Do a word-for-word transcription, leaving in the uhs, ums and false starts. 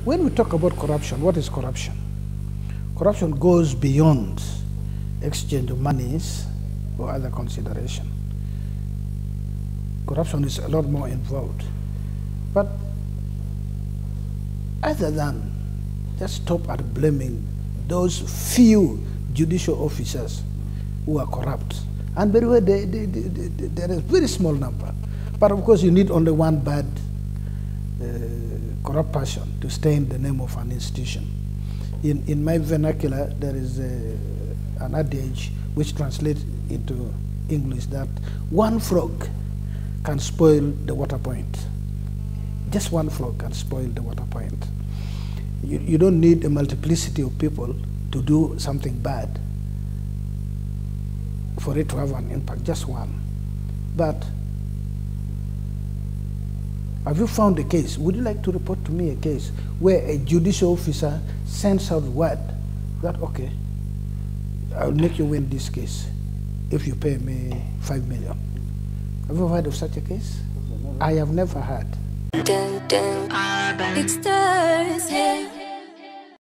when we talk about corruption, what is corruption? Corruption goes beyond exchange of monies or other consideration. Corruption is a lot more involved. But other than just stop at blaming those few judicial officers who are corrupt, and by the way, they, they, they, they, there is a very small number. But of course, you need only one bad uh, corrupt person to stain the name of an institution. In, in my vernacular, there is a, an adage which translates into English that one frog can spoil the water point. Just one frog can spoil the water point. You, you don't need a multiplicity of people to do something bad for it to have an impact, just one. But have you found a case? Would you like to report to me a case where a judicial officer sends out word that, okay, I'll make you win this case if you pay me five million? Have you heard of such a case? I have never heard. Dun, dun. It's Thursday.